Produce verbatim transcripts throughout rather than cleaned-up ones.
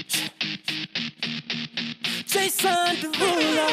Jason Derulo.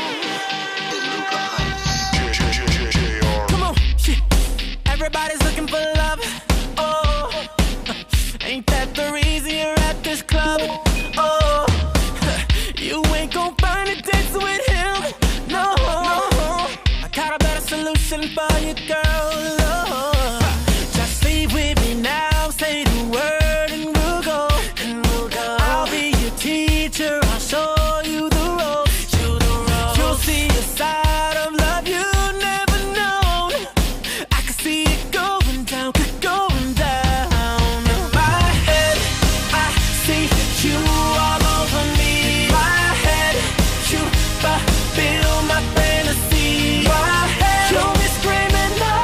Come on, shit. Everybody's looking for love. Oh, ain't that the reason you're at this club? Oh, you ain't gon' find a date with him. No, no. I got a better solution for you, girl. Oh, just leave with me now. Say the word and we'll go. And we'll go. I'll be your teacher. I'll show you the ropes. You the ropes. You'll see a side of love you never known. I can see it going down, going down. In my head, I see you all over me. My head, you fulfill my fantasy. My head, you be screaming no.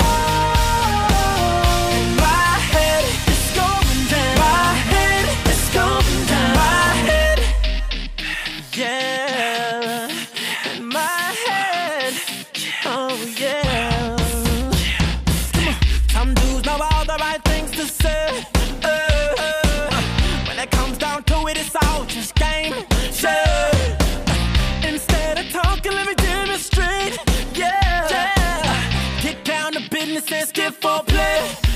In my head, it's going down. My head, it's going down. My head, yeah. In my head, oh yeah. Some dudes know all the right things to say. Uh, when it comes down to it, it's all just game. Yeah. Instead of talking, let me demonstrate. Yeah. Get down to business and skip for play.